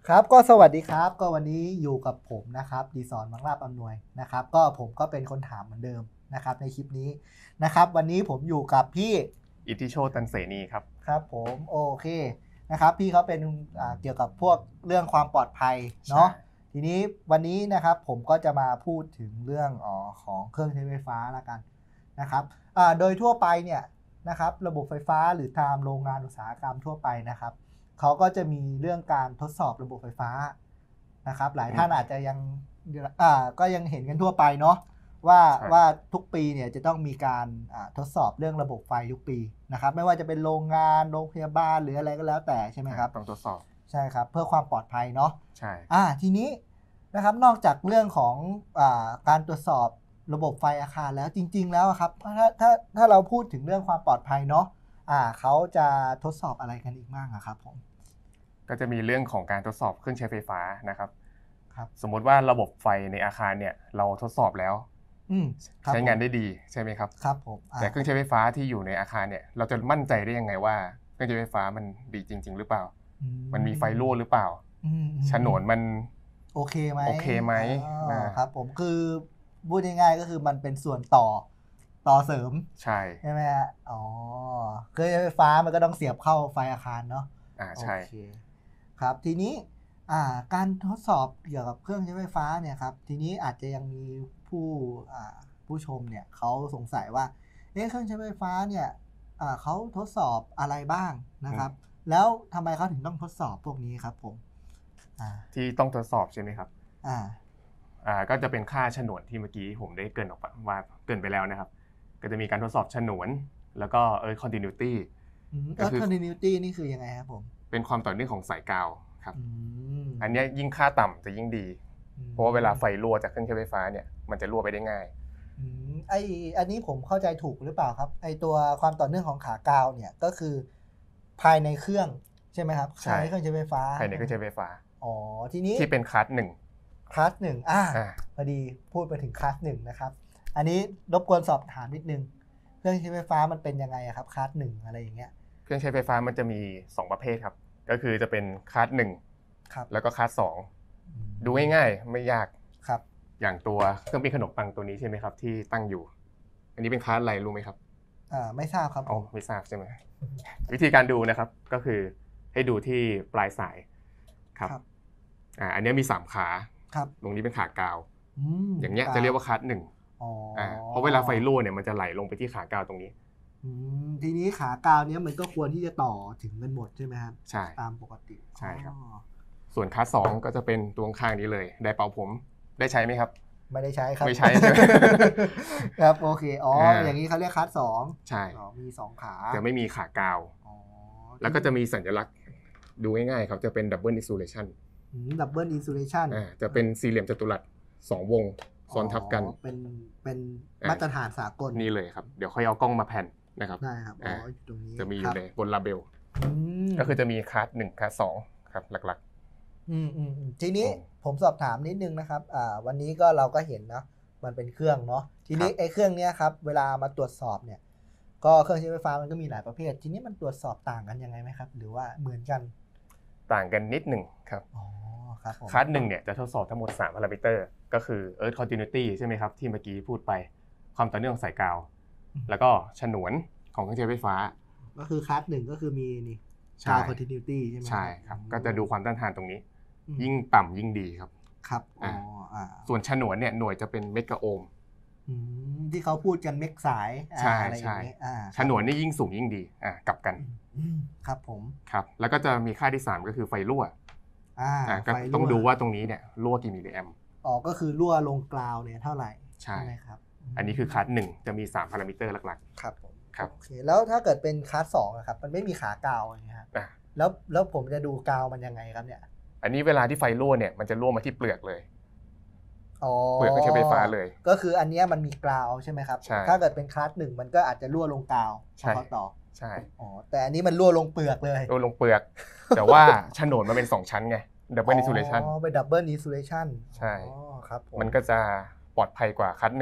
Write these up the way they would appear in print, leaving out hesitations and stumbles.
ครับก็สวัสดีครับก็วันนี้อยู่กับผมนะครับดีสอนมังลาบอำนวยนะครับก็ผมก็เป็นคนถามเหมือนเดิมนะครับในคลิปนี้นะครับวันนี้ผมอยู่กับพี่อิทธิโชตตันเสนีครับครับผมโอเคนะครับพี่เขาเป็นเกี่ยวกับพวกเรื่องความปลอดภัยเนาะทีนี้วันนี้นะครับผมก็จะมาพูดถึงเรื่องของเครื่องใช้ไฟฟ้าละกันนะครับโดยทั่วไปเนี่ยนะครับระบบไฟฟ้าหรือตามโรงงานอุตสาหกรรมทั่วไปนะครับเขาก็จะมีเรื่องการทดสอบระบบไฟฟ้านะครับหลายท่านอาจจะยังก็ยังเห็นกันทั่วไปเนาะว่าทุกปีเนี่ยจะต้องมีการทดสอบเรื่องระบบไฟทุกปีนะครับไม่ว่าจะเป็นโรงงานโรงพยาบาลหรืออะไรก็แล้วแต่ใช่ไหมครับต้องทดสอบใช่ครับเพื่อความปลอดภัยเนาะใช่ทีนี้นะครับนอกจากเรื่องของการตรวจสอบระบบไฟอาคารแล้วจริงๆแล้วครับถ้าเราพูดถึงเรื่องความปลอดภัยเนาะเขาจะทดสอบอะไรกันอีกบ้างครับผมก็จะมีเรื่องของการทดสอบเครื่องใช้ไฟฟ้านะครับสมมติว่าระบบไฟในอาคารเนี่ยเราทดสอบแล้วใช้งานได้ดีใช่ไหมครับครับผมแต่เครื่องใช้ไฟฟ้าที่อยู่ในอาคารเนี่ยเราจะมั่นใจได้ยังไงว่าเครื่องใช้ไฟฟ้ามันดีจริงๆหรือเปล่ามันมีไฟรั่วหรือเปล่าฉนวนมันโอเคไหมนะครับผมคือพูดง่ายๆก็คือมันเป็นส่วนต่อเสริมใช่ไหมฮะเครื่องใช้ไฟฟ้ามันก็ต้องเสียบเข้าไฟอาคารเนาะใช่ครับทีนี้การทดสอบเกี่ยวกับเครื่องใช้ไฟฟ้าเนี่ยครับทีนี้อาจจะยังมีผู้ชมเนี่ยเขาสงสัยว่าเครื่องใช้ไฟฟ้าเนี่ยเขาทดสอบอะไรบ้างนะครับแล้วทำไมเขาถึงต้องทดสอบพวกนี้ครับผมที่ต้องทดสอบใช่ไหมครับก็จะเป็นค่าฉนวนที่เมื่อกี้ผมได้เกริ่นออกว่าเกริ่นไปแล้วนะครับก็จะมีการทดสอบฉนวนแล้วก็ continuity continuity นี่คือยังไงครับผมเป็นความต่อเนื่องของสายกาวครับอันนี้ยิ่งค่าต่ำจะยิ่งดีเพราะว่าเวลาไฟรั่วจากเครื่องใช้ไฟฟ้าเนี่ยมันจะรั่วไปได้ง่ายอันนี้ผมเข้าใจถูกหรือเปล่าครับตัวความต่อเนื่องของขากาวเนี่ยก็คือภายในเครื่องใช่ไหมครับใช่เครื่องใช้ไฟฟ้าภายในเครื่องใช้ไฟฟ้าทีนี้ที่เป็นคลาสหนึ่งพอดีพูดไปถึงคลาสหนึ่งนะครับอันนี้รบกวนสอบถามนิดนึงเครื่องใช้ไฟฟ้ามันเป็นยังไงครับคลาสหนึ่งอะไรอย่างเงี้ยเครื่องใช้ไฟฟ้ามันจะมี2ประเภทครับก็คือจะเป็นคลาสหนึ่งแล้วก็คลาสสองดูง่ายๆไม่ยากครับอย่างตัวเครื่องปิ้งขนมปังตัวนี้ใช่ไหมครับที่ตั้งอยู่อันนี้เป็นคลาสอะไรรู้ไหมครับไม่ทราบครับไม่ทราบใช่ไหมวิธีการดูนะครับก็คือให้ดูที่ปลายสายครับอันนี้มี3ขาตรงนี้เป็นขากาวอย่างเงี้ยจะเรียกว่าคลาสหนึ่งเพราะเวลาไฟรั่วเนี่ยมันจะไหลลงไปที่ขากาวตรงนี้ทีนี้ขากาวเนี้ยมันก็ควรที่จะต่อถึงกันหมดใช่ไหมครับใช่ตามปกติใช่ครับส่วนคลาสสองก็จะเป็นตัวข้างนี้เลยไดร์เป่าผมได้ใช้ไหมครับไม่ได้ใช้ครับไม่ใช้ใช่ไหมครับโอเคอย่างนี้เขาเรียกคลาสสองใช่มี2ขาจะไม่มีขากาวแล้วก็จะมีสัญลักษณ์ดูง่ายๆครับจะเป็นดับเบิลอินซูเลชันดับเบิลอินซูเลชันจะเป็นสี่เหลี่ยมจัตุรัส2วงซ้อนทับกันเป็นมาตรฐานสากลนี่เลยครับเดี๋ยวค่อยเอากล้องมาแผ่นนะครับได้ครับตรงนี้จะมีอยู่ในบนลาเบลก็คือจะมีคลาส1คลาส2ครับหลักๆทีนี้ผมสอบถามนิดนึงนะครับวันนี้ก็เราก็เห็นนะมันเป็นเครื่องเนาะทีนี้ไอ้เครื่องเนี้ยครับเวลามาตรวจสอบเนี่ยก็เครื่องใช้ไฟฟ้ามันก็มีหลายประเภททีนี้มันตรวจสอบต่างกันยังไงไหมครับหรือว่าเหมือนกันต่างกันนิดหนึ่งครับคลาส1เนี่ยจะทดสอบทั้งหมด3พารามิเตอร์ก็คือ Earth Continuity ใช่ไหมครับที่เมื่อกี้พูดไปความต่อเนื่องของสายกาวแล้วก็ฉนวนของเครื่องใช้ไฟฟ้าก็คือคลาส1ก็คือมีนี่กาว Continuity ใช่ไหมใช่ครับก็จะดูความต้านทานตรงนี้ยิ่งต่ำยิ่งดีครับครับส่วนฉนวนเนี่ยหน่วยจะเป็นเมกะโอห์มที่เขาพูดกันเมกสายอะไรอย่างนี้ฉนวนนี่ยิ่งสูงยิ่งดีกลับกันครับผมครับแล้วก็จะมีค่าที่3ก็คือไฟรั่วก็ต้องดูว่าตรงนี้เนี่ยรั่วกี่มิลลิแอมก็คือรั่วลงกราวเนี่ยเท่าไหร่ใช่ไหมครับอันนี้คือคลาส1จะมี3พารามิเตอร์หลักๆครับผมครับโอเคแล้วถ้าเกิดเป็นคลาส2ครับมันไม่มีขากาวอย่างเงี้ยครับแล้วผมจะดูกาวมันยังไงครับเนี่ยอันนี้เวลาที่ไฟรั่วเนี่ยมันจะรั่วมาที่เปลือกเลยเปลือกเครื่องใช้ไฟฟ้าเลยก็คืออันนี้มันมีกาวใช่ไหมครับถ้าเกิดเป็นคลาส1มันก็อาจจะรั่วลงกาวพอต่อใช่แต่อันนี้มันรั่วลงเปลือกเลยรั่วลงเปลือกแต่ว่าฉนวนมันเป็น2ชั้นไงดับเบิลอินซูเลชันเป็นดับเบิลอินซูเลชันใช่ครับมันก็จะปลอดภัยกว่าคลาส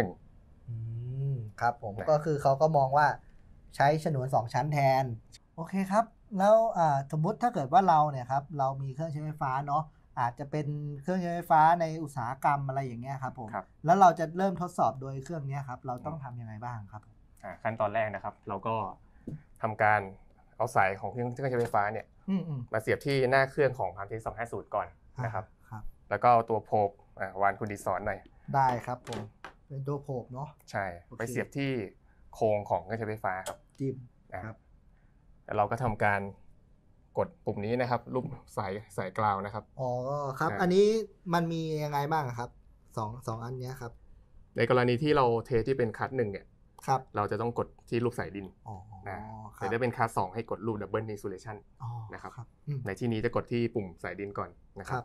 1ครับผมก็คือเขาก็มองว่าใช้ฉนวน2ชั้นแทนโอเคครับแล้วสมมุติถ้าเกิดว่าเราเนี่ยครับเรามีเครื่องใช้ไฟฟ้าเนาะอาจจะเป็นเครื่องใช้ไฟฟ้าในอุตสาหกรรมอะไรอย่างเงี้ยครับผมครับแล้วเราจะเริ่มทดสอบโดยเครื่องนี้ครับเราต้องทำยังไงบ้างครับขั้นตอนแรกนะครับเราก็ทำการเอาสายของเครื่องใช้ไฟฟ้าเนี่ยมาเสียบที่หน้าเครื่องของPalm Tech 250ก่อนนะครับแล้วก็เอาตัวโพกวานคุณดิสอนหน่อยได้ครับผมเป็นตัวโพกเนาะใช่ไปเสียบที่โครงของเครื่องใช้ไฟฟ้าครับจิ้มครับแล้วเราก็ทำการกดปุ่มนี้นะครับรูปสายกราวนะครับอ๋อครับอันนี้มันมียังไงบ้างครับสองอันนี้ครับในกรณีที่เราเทสที่เป็นคัส1เนี่ยครับเราจะต้องกดที่รูปสายดินนะแต่ถ้าเป็นคัส2ให้กดรูปดับเบิลอินซูเลชันนะครับในที่นี้จะกดที่ปุ่มสายดินก่อนนะครับ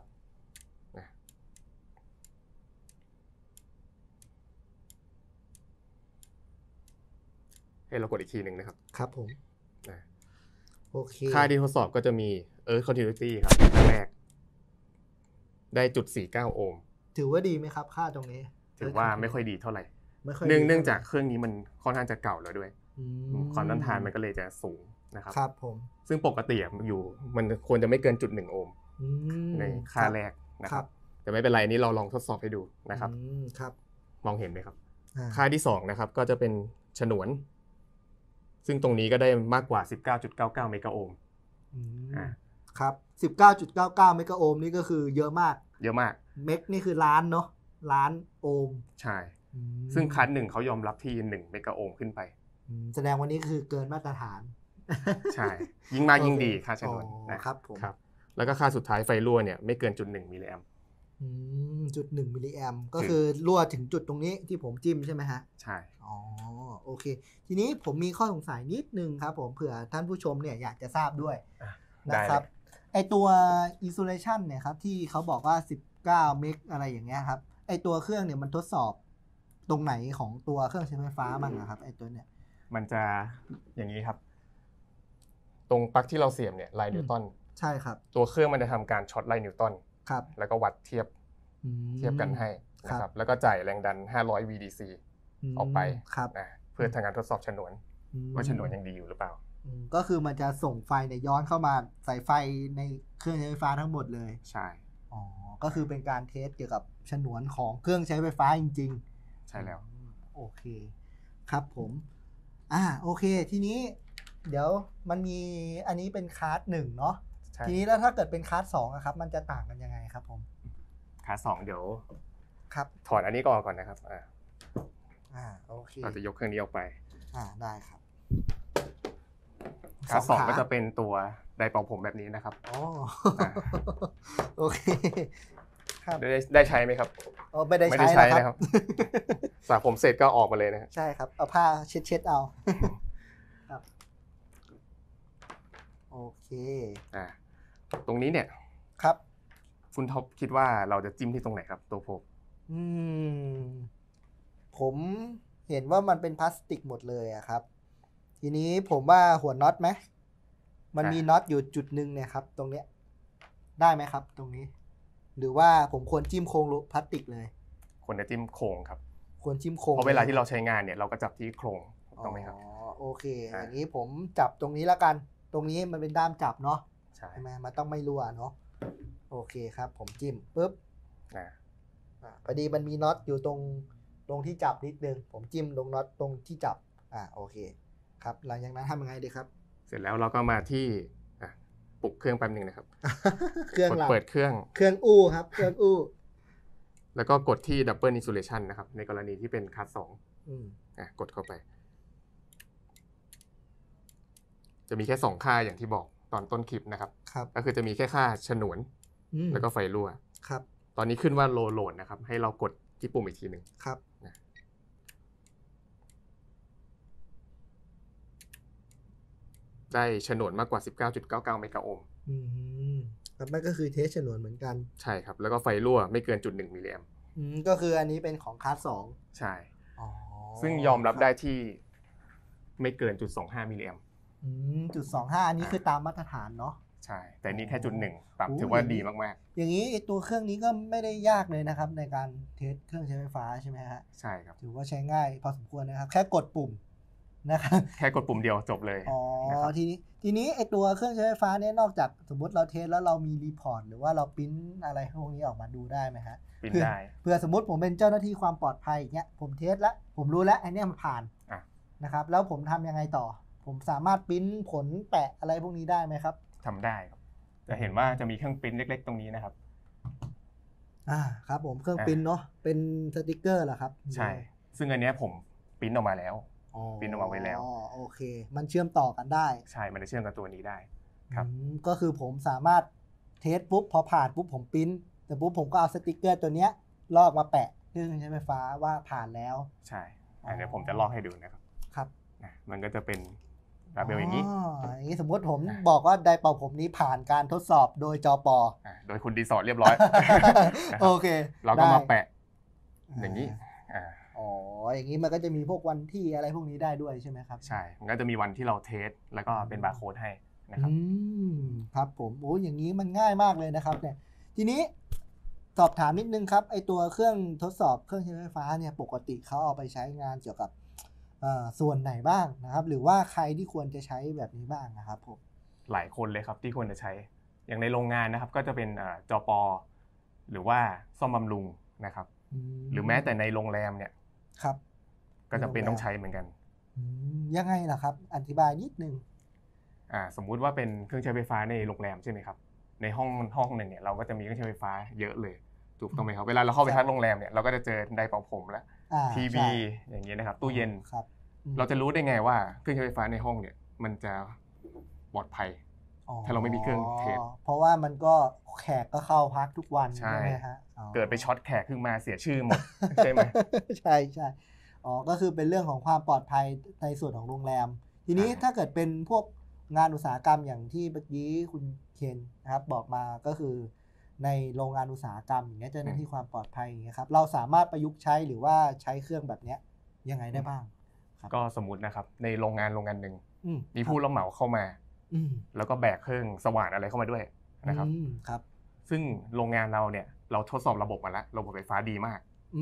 ให้เรากดอีกทีหนึ่งนะครับครับผมโอเคค่าที่ทดสอบก็จะมีEarth Continuity ครับแรกได้.49 โอห์มถือว่าดีไหมครับค่าตรงนี้ถือว่าไม่ค่อยดีเท่าไหร่เนื่องจากเครื่องนี้มันค่อนข้างจะเก่าแล้วด้วยความต้านทานมันก็เลยจะสูงนะครับครับผมซึ่งปกติอยู่มันควรจะไม่เกิน.1 โอห์มในค่าแรกนะครับแต่ไม่เป็นไรนี่เราลองทดสอบให้ดูนะครับมองเห็นไหมครับค่าที่2นะครับก็จะเป็นฉนวนซึ่งตรงนี้ก็ได้มากกว่า 19.99 เมกะโอห์มครับ 19.99 เมกะโอห์มนี่ก็คือเยอะมากเมกนี่คือล้านเนาะล้านโอห์มใช่ซึ่งคัส1เขายอมรับที่1เมกะโอห์มขึ้นไปแสดงวันนี้คือเกินมาตรฐานใช่ยิ่งมากยิ่งดีค่าฉนวนนะครับผมแล้วก็ค่าสุดท้ายไฟรั่วเนี่ยไม่เกิน.1 มิลลิแอมป์ 1 มิลลิแอมป์ก็คือรั่วถึงจุดตรงนี้ที่ผมจิ้มใช่ไหมฮะใช่โอเคทีนี้ผมมีข้อสงสัยนิดนึงครับผมเผื่อท่านผู้ชมเนี่ยอยากจะทราบด้วยนะครับไอตัว insulation เนี่ยครับที่เขาบอกว่า19เมกอะไรอย่างเงี้ยครับไอตัวเครื่องเนี่ยมันทดสอบตรงไหนของตัวเครื่องใช้ไฟฟ้ามั่งครับไอตัวเนี่ยมันจะอย่างนี้ครับตรงปลั๊กที่เราเสียบเนี่ยไลน์นิวตันใช่ครับตัวเครื่องมันจะทำการช็อตไลน์นิวตันครับแล้วก็วัดเทียบกันให้นะครับแล้วก็จ่ายแรงดัน500 VDC ออกไปนะเพื่อทำการทดสอบฉนวนว่าฉนวนยังดีอยู่หรือเปล่าก็คือมันจะส่งไฟเนี่ยย้อนเข้ามาใส่ไฟในเครื่องใช้ไฟฟ้าทั้งหมดเลยใช่ก็คือเป็นการเทสเกี่ยวกับฉนวนของเครื่องใช้ไฟฟ้าจริงๆใช่แล้วโอเคครับผมโอเคทีนี้เดี๋ยวมันมีอันนี้เป็นคลาส1เนาะทีนี้แล้วถ้าเกิดเป็นคลาส2ครับมันจะต่างกันยังไงครับผมคลาส2เดี๋ยวครับถอดอันนี้ก่อนนะครับโอเคเราจะยกเครื่องนี้ออกไปได้ครับคลาส2ก็จะเป็นตัวไดร์เป่าผมแบบนี้นะครับโอเคครับได้ใช้ไหมครับไม่ได้ใช้นะครับสระผมเสร็จก็ออกมาเลยนะใช่ครับเอาผ้าเช็ดเอาครับโอเคตรงนี้เนี่ยครับคุณท็อปคิดว่าเราจะจิ้มที่ตรงไหนครับตัวโพกผมเห็นว่ามันเป็นพลาสติกหมดเลยครับทีนี้ผมว่าหัวน็อตไหมมันมีน็อตอยู่จุดนึงเนี่ยครับตรงเนี้ยได้ไหมครับตรงนี้หรือว่าผมควรจิ้มโครงพลาสติกเลยควรจะจิ้มโครงครับควรจิ้มโครงเพราะเวลาที่เราใช้งานเนี่ยเราก็จับที่โครงต้องไหมครับโอเคอย่างนี้ผมจับตรงนี้แล้วกันตรงนี้มันเป็นด้ามจับเนาะใช่ไหมมันต้องไม่รั่วเนาะโอเคครับผมจิ้มปุ๊บพอดีมันมีน็อตอยู่ตรงที่จับนิดนึงผมจิ้มตรงน็อตตรงที่จับโอเคครับหลังจากนั้นทำยังไงดีครับเสร็จแล้วเราก็มาที่ปลุกเครื่องแป๊บนึงนะครับเครื่องเปิดเครื่องอู้ครับเครื่องอู้แล้วก็กดที่ Double Insulation นะครับในกรณีที่เป็นคลาส2กดเข้าไปจะมีแค่2ค่าอย่างที่บอกตอนต้นคลิปนะครับก็คือจะมีแค่ค่าฉนวนแล้วก็ไฟรั่วครับตอนนี้ขึ้นว่า Low Load นะครับให้เรากดที่ปุ่มอีกทีนึงครับได้ฉนวนมากกว่า 19.99 เมกะโอห์มครับนั่นก็คือเทสฉนวนเหมือนกันใช่ครับแล้วก็ไฟรั่วไม่เกิน.1 มิลลิแอมป์ก็คืออันนี้เป็นของคลาส 2ใช่ซึ่งยอมรับได้ที่ไม่เกิน.25 มิลลิแอมป์ .25อันนี้คือตามมาตรฐานเนาะใช่แต่นี่แค่.1ปรับถือว่าดีมากๆอย่างนี้ตัวเครื่องนี้ก็ไม่ได้ยากเลยนะครับในการเทสเครื่องใช้ไฟฟ้าใช่ไหมฮะใช่ครับถือว่าใช้ง่ายพอสมควรนะครับแค่กดปุ่มนะครับแค่กดปุ่มเดียวจบเลยอ๋อทีนี้ไอตัวเครื่องใช้ไฟฟ้าเนี่ยนอกจากสมมติเราเทสแล้วเรามีรีพอร์ตหรือว่าเราปริ้นอะไรพวกนี้ออกมาดูได้ไหมฮะปริ้นได้เพื่อสมมติผมเป็นเจ้าหน้าที่ความปลอดภัยอย่างเงี้ยผมเทสแล้วผมรู้แล้วไอเนี้ยมันผ่านนะครับแล้วผมทำยังไงต่อผมสามารถปริ้นผลแปะอะไรพวกนี้ได้ไหมครับทำได้ครับจะเห็นว่าจะมีเครื่องปริ้นเล็กๆตรงนี้นะครับครับผมเครื่องปริ้นเนาะเป็นสติกเกอร์เหรอครับใช่ซึ่งอันนี้ผมปริ้นออกมาแล้วปริ้นออกมาไว้แล้วโอเคมันเชื่อมต่อกันได้ใช่มันจะเชื่อมกับตัวนี้ได้ครับก็คือผมสามารถเทสปุ๊บพอผ่านปุ๊บผมปริ้นแต่ปุ๊บผมก็เอาสติกเกอร์ตัวเนี้ยลอกมาแปะเครื่องใช้ไฟฟ้าว่าผ่านแล้วใช่เดี๋ยวผมจะลอกให้ดูนะครับครับมันก็จะเป็นราเบลอย่างนี้อย่างนี้สมมติผมบอกว่าไดร์เป่าผมนี้ผ่านการทดสอบโดยจป. โดยคุณดีสอร์ทเรียบร้อยโอเคเราก็มาแปะอย่างนี้อย่างนี้มันก็จะมีพวกวันที่อะไรพวกนี้ได้ด้วยใช่ไหมครับใช่มันก็จะมีวันที่เราเทสแล้วก็เป็นบาร์โค้ดให้นะครับครับผมอย่างนี้มันง่ายมากเลยนะครับเนี่ยทีนี้สอบถามนิดนึงครับไอตัวเครื่องทดสอบเครื่องใช้ไฟฟ้าเนี่ยปกติเขาเอาไปใช้งานเกี่ยวกับส่วนไหนบ้างนะครับหรือว่าใครที่ควรจะใช้แบบนี้บ้างนะครับผมหลายคนเลยครับที่ควรจะใช้อย่างในโรงงานนะครับก็จะเป็นจป.หรือว่าซ่อมบำรุงนะครับหรือแม้แต่ในโรงแรมเนี่ยครับก็จะเป็นต้องใช้เหมือนกันยังไงล่ะครับอธิบายนิดนึงสมมุติว่าเป็นเครื่องใช้ไฟฟ้าในโรงแรมใช่ไหมครับในห้องหนึ่งเนี่ยเราก็จะมีเครื่องใช้ไฟฟ้าเยอะเลยถูกต้องไหมครับเวลาเราเข้าไปพักโรงแรมเนี่ยเราก็จะเจอไดร์เป่าผมและทีวีอย่างเงี้ยนะครับตู้เย็นเราจะรู้ได้ไงว่าเครื่องใช้ไฟฟ้าในห้องเนี่ยมันจะปลอดภัยถ้าเราไม่มีเครื่องเทสเพราะว่ามันก็แขกก็เข้าพักทุกวันใช่ไหมฮะเกิดไปช็อตแขกขึ้นมาเสียชื่อหมดใช่ไหมใช่ใช่ก็คือเป็นเรื่องของความปลอดภัยในส่วนของโรงแรมทีนี้ถ้าเกิดเป็นพวกงานอุตสาหกรรมอย่างที่เมื่อกี้คุณเคนนะครับบอกมาก็คือในโรงงานอุตสาหกรรมอย่างเงี้ยเจ้าหน้าที่ความปลอดภัยอย่างเงี้ยครับเราสามารถประยุกต์ใช้หรือว่าใช้เครื่องแบบเนี้ยยังไงได้บ้างก็สมมุตินะครับในโรงงานหนึ่งมีผู้รับเหมาเข้ามาแล้วก็แบกเครื่องสว่านอะไรเข้ามาด้วยนะครับซึ่งโรงงานเราเนี่ยเราทดสอบระบบมาแล้วระบบไฟฟ้าดีมาก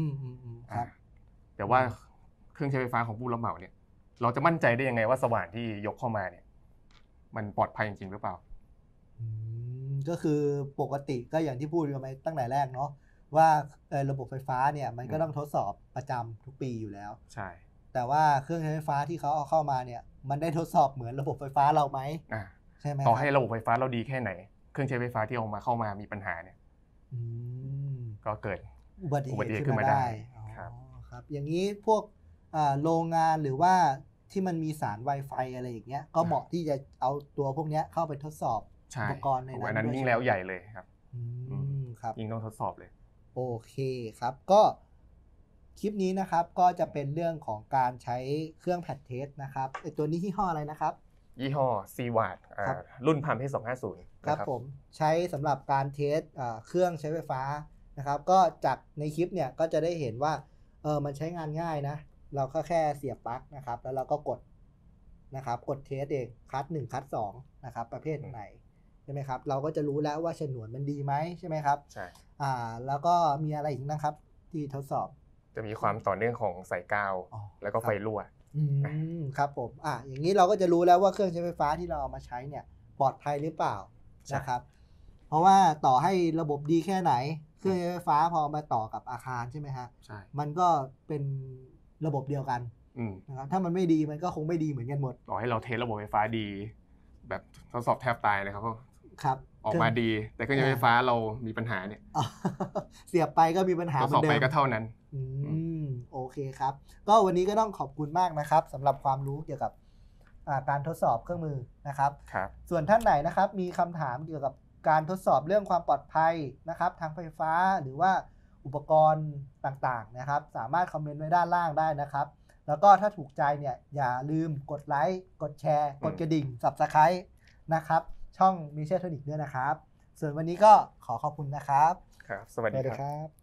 แต่ว่าเครื่องใช้ไฟฟ้าของผู้รับเหมาเนี่ยเราจะมั่นใจได้ยังไงว่าสว่านที่ยกเข้ามาเนี่ยมันปลอดภัยจริงหรือเปล่าก็คือปกติก็อย่างที่พูดกันไปตั้งแต่แรกเนาะว่าระบบไฟฟ้าเนี่ยมันก็ต้องทดสอบประจำทุกปีอยู่แล้วใช่แต่ว่าเครื่องใช้ไฟฟ้าที่เขาเอาเข้ามาเนี่ยมันได้ทดสอบเหมือนระบบไฟฟ้าเราไหมใช่ไหมต่อให้ระบบไฟฟ้าเราดีแค่ไหนเครื่องใช้ไฟฟ้าที่เอามาเข้ามามีปัญหาเนี่ยก็เกิดอุบัติเหตุขึ้นมาได้ครับอย่างนี้พวกโรงงานหรือว่าที่มันมีสาร Wi-Fi อะไรอย่างเงี้ยก็เหมาะที่จะเอาตัวพวกนี้เข้าไปทดสอบอุปกรณ์ในนั้นยิ่งแล้วใหญ่เลยครับครับยิ่งต้องทดสอบเลยโอเคครับก็คลิปนี้นะครับก็จะเป็นเรื่องของการใช้เครื่องแพดเทสนะครับตัวนี้ยี่ห้ออะไรนะครับยี่ห้อ CWAT รุ่นพัมเพ250 ครับผมใช้สำหรับการเทสเครื่องใช้ไฟฟ้านะครับก็จากในคลิปเนี่ยก็จะได้เห็นว่ามันใช้งานง่ายนะเราก็แค่เสียบปลั๊กนะครับแล้วเราก็กดนะครับกดเทสเองคัท1คัท2นะครับประเภทไหนใช่ไหมครับเราก็จะรู้แล้วว่าฉนวนมันดีไหมใช่ไหมครับใช่แล้วก็มีอะไรอีกนะครับที่ทดสอบจะมีความต่อเนื่องของสายกาวแล้วก็ไฟรั่วครับผมอย่างนี้เราก็จะรู้แล้วว่าเครื่องใช้ไฟฟ้าที่เราเอามาใช้เนี่ยปลอดภัยหรือเปล่านะครับเพราะว่าต่อให้ระบบดีแค่ไหนเครื่องใช้ไฟฟ้าพอมาต่อกับอาคารใช่ไหมฮะใช่มันก็เป็นระบบเดียวกันนะครับถ้ามันไม่ดีมันก็คงไม่ดีเหมือนกันหมดต่อให้เราเทสระบบไฟฟ้าดีแบบทดสอบแทบตายเลยครับออกมาดีแต่เครื่องใช้ไฟฟ้าเรามีปัญหาเนี่ยเสียบไปก็มีปัญหาทดสอบไปก็เท่านั้นโอเคครับก็วันนี้ก็ต้องขอบคุณมากนะครับสำหรับความรู้เกี่ยวกับการทดสอบเครื่องมือนะครับส่วนท่านไหนนะครับมีคำถามเกี่ยวกับการทดสอบเรื่องความปลอดภัยนะครับทางไฟฟ้าหรือว่าอุปกรณ์ต่างๆนะครับสามารถคอมเมนต์ไว้ด้านล่างได้นะครับแล้วก็ถ้าถูกใจเนี่ยอย่าลืมกดไลค์กดแชร์กดกระดิ่ง Subscribe นะครับช่องมิเชลเทคนิคด้วยนะครับส่วนวันนี้ก็ขอขอบคุณนะครับครับสวัสดีครับ